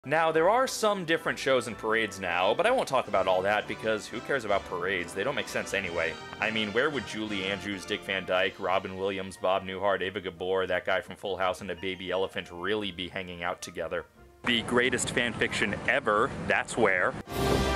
Now, there are some different shows and parades now, but I won't talk about all that because who cares about parades? They don't make sense anyway. I mean, where would Julie Andrews, Dick Van Dyke, Robin Williams, Bob Newhart, Ava Gabor, that guy from Full House, and a baby elephant really be hanging out together? The greatest fan fiction ever, that's where.